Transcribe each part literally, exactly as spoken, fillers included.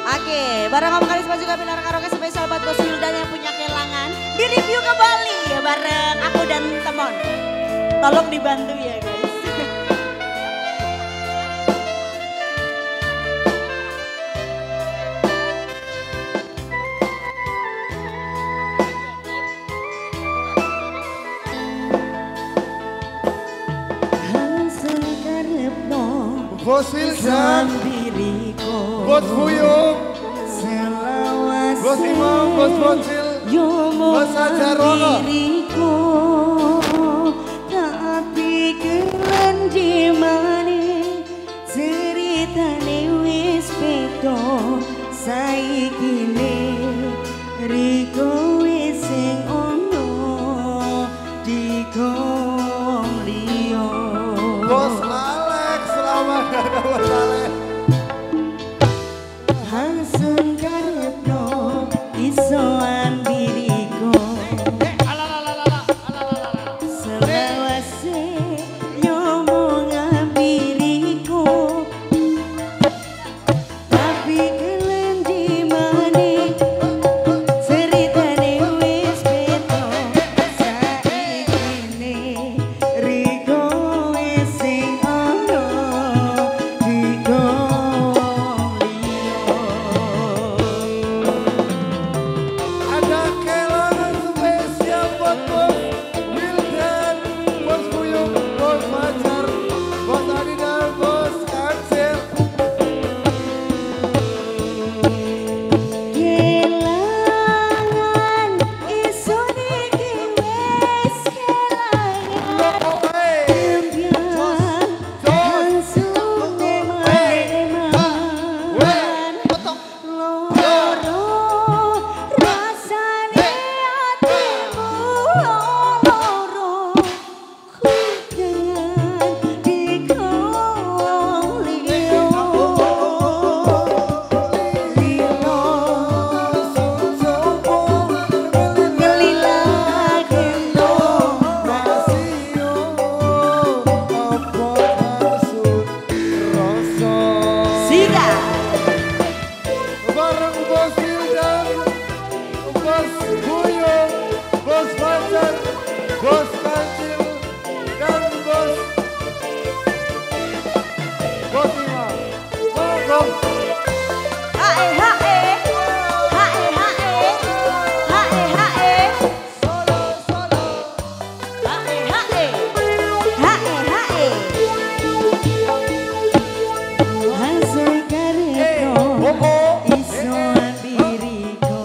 Oke, barang ngomong karisma juga Pilar Karaoke spesial buat Bos Wildan yang punya kelangan. Di review kembali ya bareng aku dan teman. Tolong dibantu ya guys. Bos Wildan, Bos Buyung, Bos Imam, Bos Bocil, Bos Ajarwono. Tapi keren di mana ceritane wis beda saikine Riko wis sing ono dikon liya. Bos Alex, selamat datang Bos Alex. Hansun karepno iso ambiriko selawase nyomong ambiriko tapi kelen di mane ceritane wis beda saikine Riko wis sing ono dikon Ada kelangan spesial buat Bos Wildan, Bos Buyung, Bos Fajar, Bos Adi dan Bos Kancil. Kelangan iso niki wis kelangan Impian langsung eman-eman Loro rasane hatimu loro Ku dengan dikon liyo Bareng Bos Wildan, Bos Buyung, Bos Fajar, Bos Kancil, dan Bos Bos Imam. Monggo. Hae hae hae hae hae hae Solo, solo. hae hae hae hae Hasil karepno iso ambiriko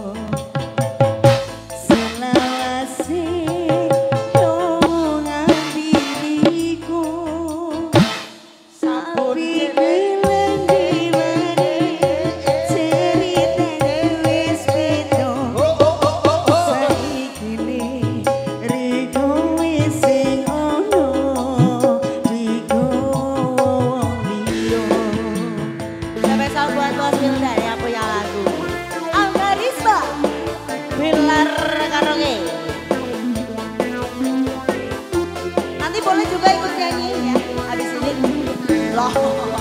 selawase nyomong ambiriko tapi kelen di mane ceritane wis beda saikine Riko wis sing ono dikon liya. Spesial buat Bos Wildan yang punya lagu Algarisma Pilar Karaoke. Nanti boleh juga ikut nyanyi ya habis ini loh.